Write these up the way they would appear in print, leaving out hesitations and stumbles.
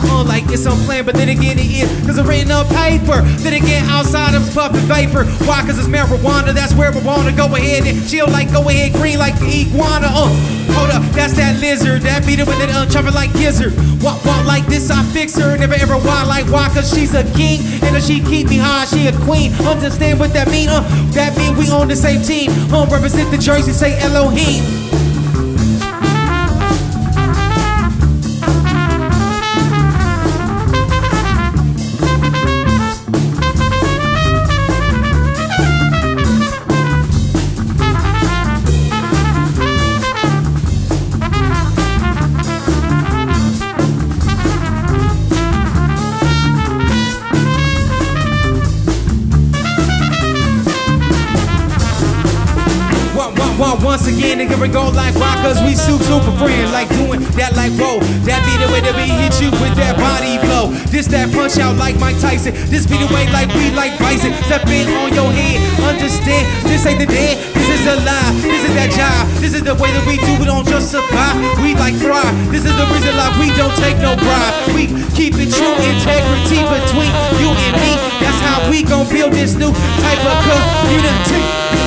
like it's unplanned, but then again it is, cause it's written on paper. Then again outside I'm puffing vapor. Why? Cause it's marijuana, that's where I wanna go ahead and chill, like go ahead green like the iguana. Hold up, that's that lizard, that beat it with it chopping like gizzard. Walk like this, I fix her, never ever why like why? Cause she's a king, and if she keep me high, she a queen. Understand what that mean? That mean we on the same team. Represent the jersey, say Elohim. Once again, nigga, we go like why? Cause we super friend, like doing that like whoa. That be the way that we hit you with that body blow. This that punch out like Mike Tyson. This be the way like we like bison. Step in on your head, understand, this ain't the dead, this is a lie. This is that job, this is the way that we do it, don't just survive. We like thrive, this is the reason like we don't take no bribe. We keep it true, integrity between you and me. That's how we gon' build this new type of community.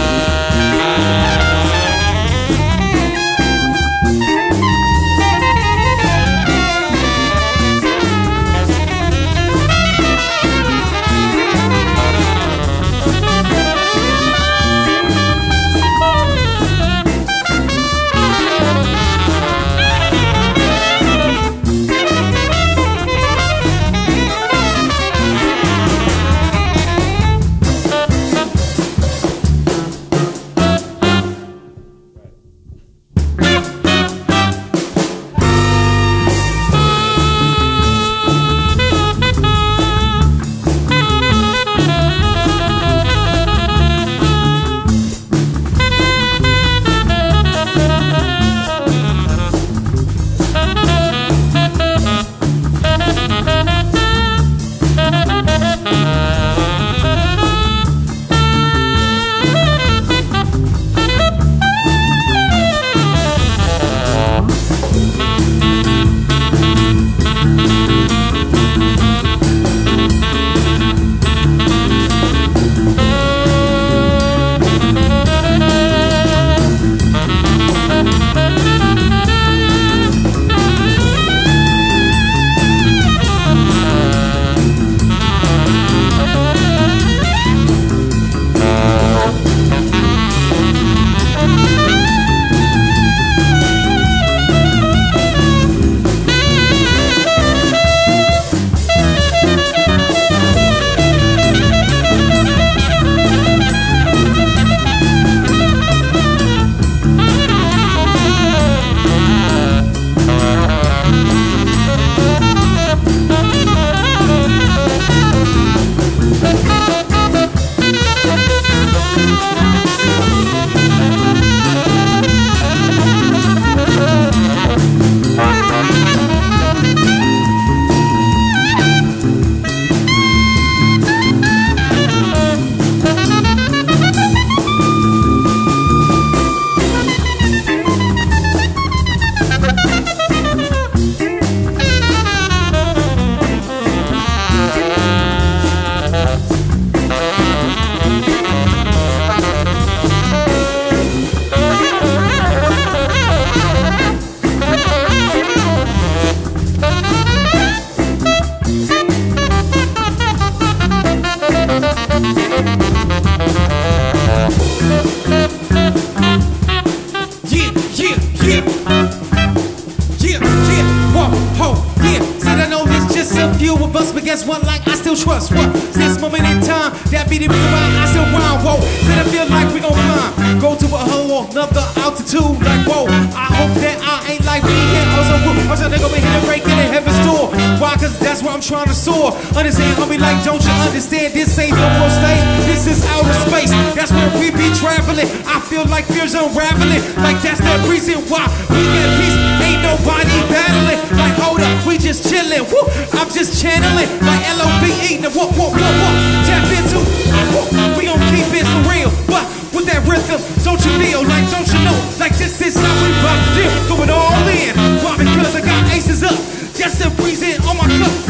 Guess what, like I still trust what? This moment in time, that be the reason why I still rhyme, whoa. Then I feel like we gon' climb, go to a whole another altitude, like whoa. I hope that I ain't like me yet. Also they gon' be hitting right in the heaven's door. Why? Cause that's where I'm trying to soar. Understand, homie, like don't you understand? This ain't no more stage, this is outer space. That's where we be traveling. I feel like fear's unraveling. Like that's the reason why we get peace. Ain't nobody battling. Like hold up, we just chilling. Woo, I'm just channeling. Like L.O.V.E. the what, tap into, we gon' keep it so real, but with that rhythm, don't you feel, like don't you know, like this is how we rock the deal, going all in, why? Because I got aces up, Yes, and breezing on my cup.